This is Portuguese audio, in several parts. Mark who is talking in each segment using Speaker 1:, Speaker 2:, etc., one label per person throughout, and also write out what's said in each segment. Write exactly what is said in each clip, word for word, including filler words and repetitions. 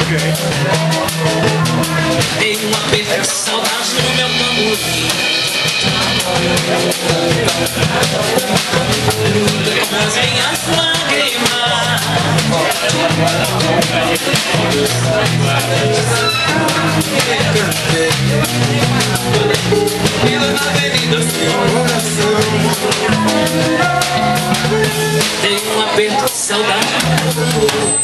Speaker 1: Dei uma aperto de saudade no meu tamborim. Luta com as minhas lágrimas. Pela avenida sem coração. Dei um aperto de saudade no meu tamborim.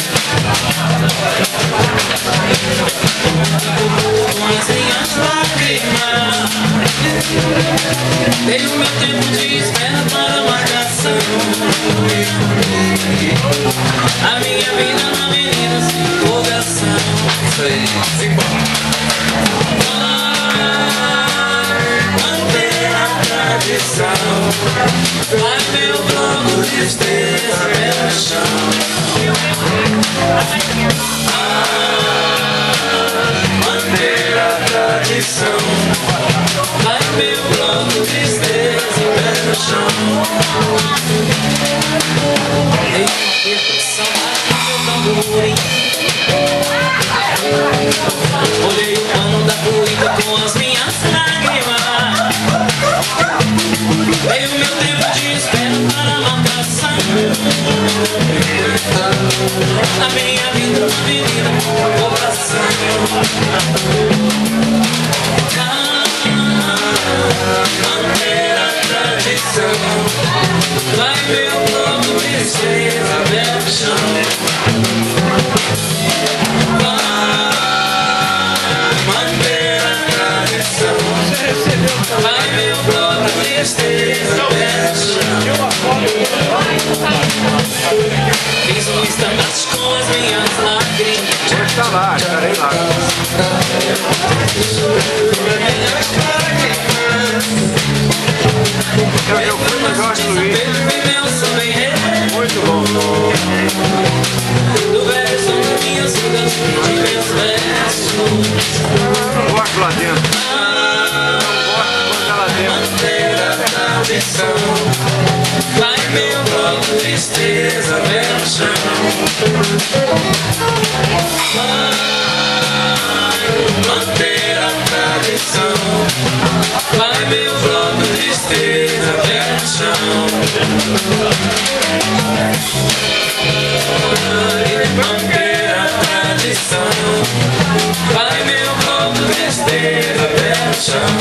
Speaker 1: Com as minhas lágrimas. Dei o meu tempo de espera para a marcação. A minha vida na avenida sem empolgação. Manter a tradição. Vai meu bloco de tristeza pelo chão. Manter a tradição. Vai meu bloco de tristeza pé no chão. Dei um aperto de saudade no meu tamborim. Olhei o pano da corrida com as minhas lágrimas. Dei o meu tempo de espera para a marcação. A minha vida na avenida com coração. Manter a tradição. Vai meu bloco de tristeza pé no chão. Manter a tradição. Vai meu bloco de tristeza pé no chão. Fiz um estandarte com as minhas lágrimas.
Speaker 2: Hoje está lá, estarei lá. Eu, eu fui no Jorge Luiz. Muito bom.
Speaker 1: Do verso das minhas rugas, de meus versos.
Speaker 2: Não gosto lá dentro. Não gosto quando ela dentro.
Speaker 1: Manter a tradição. Vai meu bloco de tristeza pé no chão. Manter a tradição. Vai meu bloco de tristeza pé no chão. Manter a tradição. Vai meu bloco de tristeza pé no chão.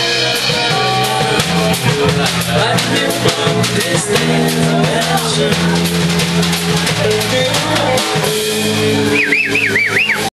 Speaker 1: Vai meu bloco de tristeza pé no chão.